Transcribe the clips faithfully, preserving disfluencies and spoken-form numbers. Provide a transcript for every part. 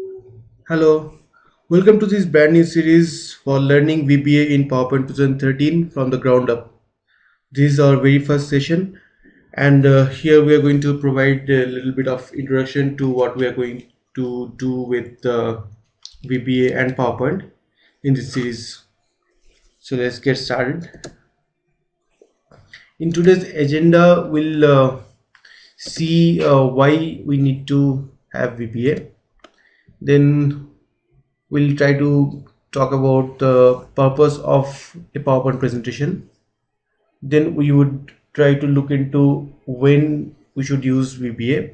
Hello, welcome to this brand new series for learning V B A in PowerPoint twenty thirteen from the ground up. This is our very first session, and uh, here we are going to provide a little bit of introduction to what we are going to do with uh, V B A and PowerPoint in this series. So let's get started. In today's agenda, we'll uh, see uh, why we need to have V B A. Then we'll try to talk about the purpose of a PowerPoint presentation. Then we would try to look into when we should use V B A.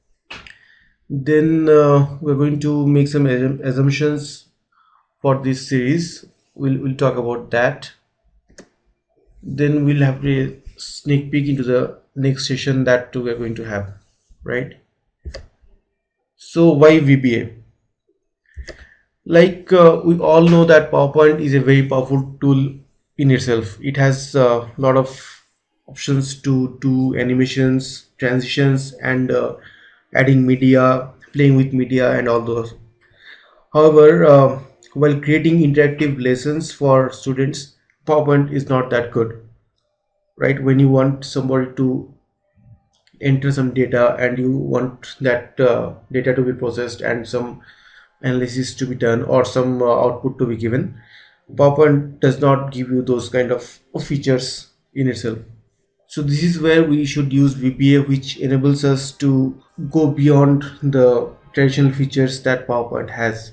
Then uh, we're going to make some assumptions for this series. We'll, we'll talk about that. Then we'll have a sneak peek into the next session that we're going to have, right? So why V B A? Like uh, we all know that PowerPoint is a very powerful tool in itself. It has a lot of options to do animations, transitions, and uh, adding media, playing with media, and all those. However, uh, while creating interactive lessons for students, PowerPoint is not that good, right? When you want somebody to enter some data and you want that uh, data to be processed and some analysis to be done or some uh, output to be given, PowerPoint does not give you those kind of features in itself. So this is where we should use V B A, which enables us to go beyond the traditional features that PowerPoint has.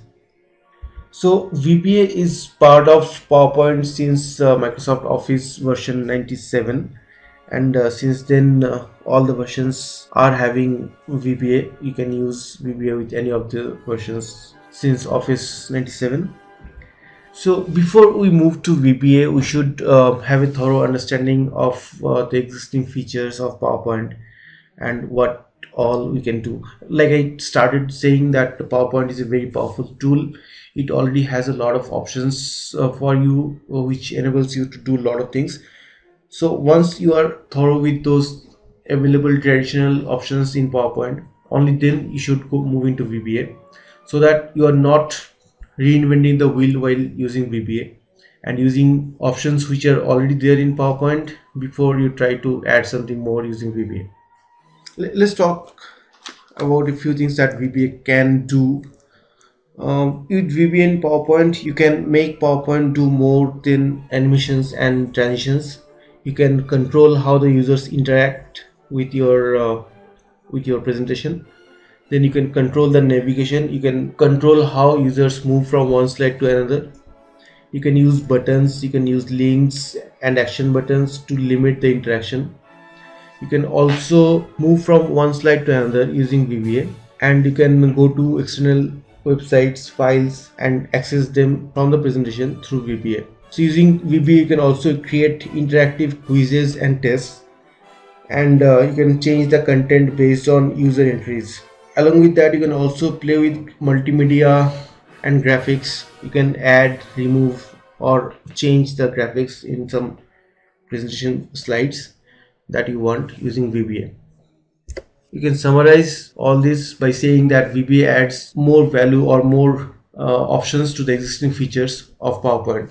So V B A is part of PowerPoint since uh, Microsoft Office version ninety-seven, and uh, since then uh, all the versions are having V B A. You can use V B A with any of the versions since Office ninety-seven. So before we move to V B A, we should uh, have a thorough understanding of uh, the existing features of PowerPoint and what all we can do. Like I started saying that the PowerPoint is a very powerful tool. It already has a lot of options uh, for you, uh, which enables you to do a lot of things. So once you are thorough with those available traditional options in PowerPoint, only then you should go move into V B A, so that you are not reinventing the wheel while using V B A and using options which are already there in PowerPoint before you try to add something more using V B A. Let's talk about a few things that V B A can do. Um, with V B A in PowerPoint, you can make PowerPoint do more than animations and transitions. You can control how the users interact with your uh, with your presentation. Then you can control the navigation. You can control how users move from one slide to another. You can use buttons, you can use links and action buttons to limit the interaction. You can also move from one slide to another using V B A, and you can go to external websites, files, and access them from the presentation through V B A. So using V B A, you can also create interactive quizzes and tests, and uh, you can change the content based on user entries. Along with that, you can also play with multimedia and graphics. You can add, remove, or change the graphics in some presentation slides that you want using V B A. You can summarize all this by saying that V B A adds more value or more uh, options to the existing features of PowerPoint.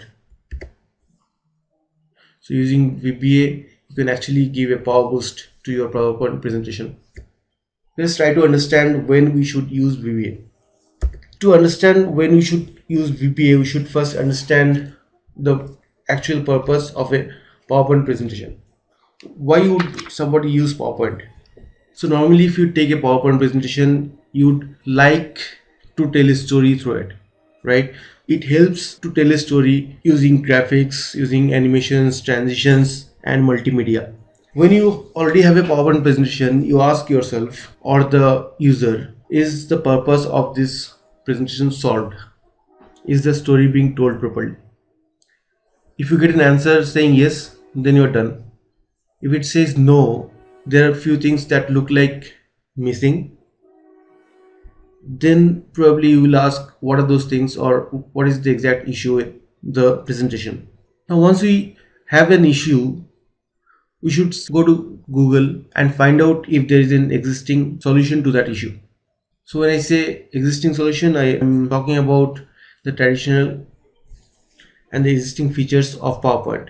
So using V B A, you can actually give a power boost to your PowerPoint presentation. Let's try to understand when we should use V B A. To understand when we should use V B A, we should first understand the actual purpose of a PowerPoint presentation. Why would somebody use PowerPoint? So normally if you take a PowerPoint presentation, you'd like to tell a story through it, right? It helps to tell a story using graphics, using animations, transitions, and multimedia. When you already have a PowerPoint presentation, you ask yourself or the user, is the purpose of this presentation solved? Is the story being told properly? If you get an answer saying yes, then you're done. If it says no, there are a few things that look like missing, then probably you will ask what are those things or what is the exact issue with the presentation. Now once we have an issue, we should go to Google and find out if there is an existing solution to that issue. So when I say existing solution, I am talking about the traditional and the existing features of PowerPoint.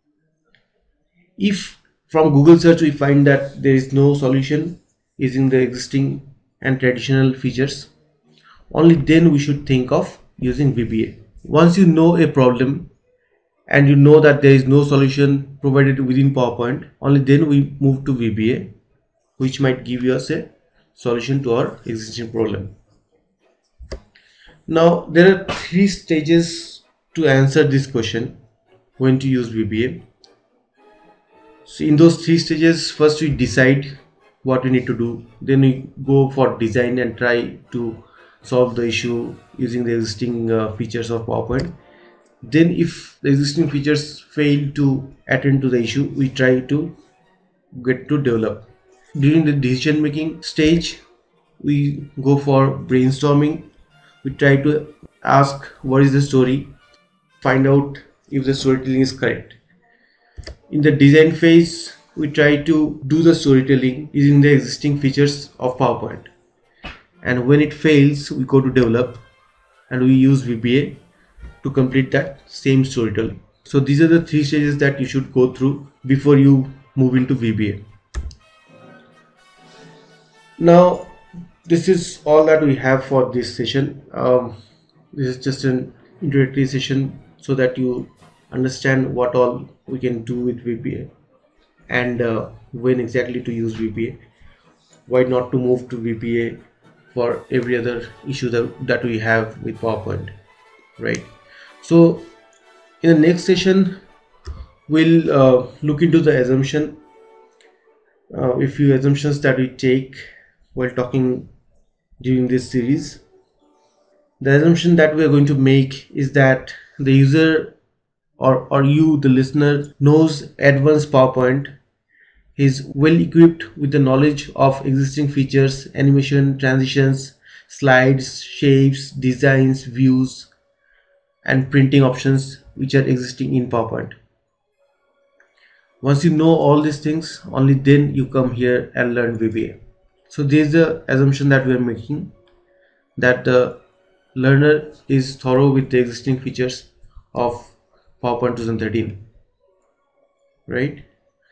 If from Google search we find that there is no solution using the existing and traditional features, only then we should think of using V B A. Once you know a problem and you know that there is no solution provided within PowerPoint, only then we move to V B A, which might give us a solution to our existing problem. Now there are three stages to answer this question, when to use V B A. So in those three stages, first we decide what we need to do, then we go for design and try to solve the issue using the existing uh, features of PowerPoint. Then if the existing features fail to attend to the issue, we try to get to develop. During the decision making stage, we go for brainstorming. We try to ask what is the story, find out if the storytelling is correct. In the design phase, we try to do the storytelling using the existing features of PowerPoint. And when it fails, we go to develop and we use V B A to complete that same storytelling. So these are the three stages that you should go through before you move into V B A. Now this is all that we have for this session. Um, this is just an introductory session so that you understand what all we can do with V B A and uh, when exactly to use V B A, why not to move to V B A for every other issue that, that we have with PowerPoint, right? So in the next session we'll uh, look into the assumption, uh, a few assumptions that we take while talking during this series. The assumption that we are going to make is that the user or, or you, the listener, knows advanced PowerPoint, is well equipped with the knowledge of existing features, animation, transitions, slides, shapes, designs, views, and printing options which are existing in PowerPoint. Once you know all these things, only then you come here and learn V B A. So this is the assumption that we are making, that the learner is thorough with the existing features of PowerPoint twenty thirteen, right?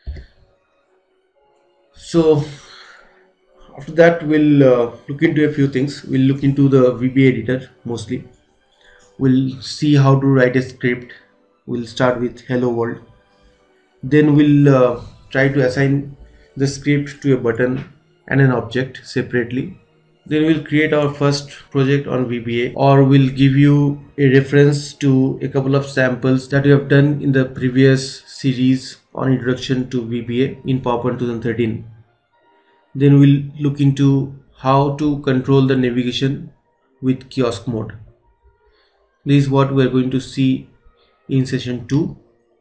So after that we'll uh, look into a few things. We'll look into the V B A editor mostly. We'll see how to write a script. We'll start with hello world. Then we'll uh, try to assign the script to a button and an object separately. Then we'll create our first project on V B A, or we'll give you a reference to a couple of samples that we have done in the previous series on introduction to V B A in PowerPoint twenty thirteen. Then we'll look into how to control the navigation with kiosk mode. This is what we are going to see in session two.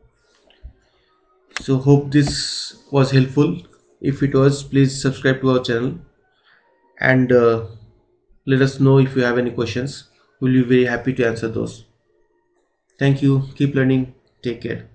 So hope this was helpful. If it was, please subscribe to our channel and uh, let us know if you have any questions. We'll be very happy to answer those. Thank you. Keep learning. Take care.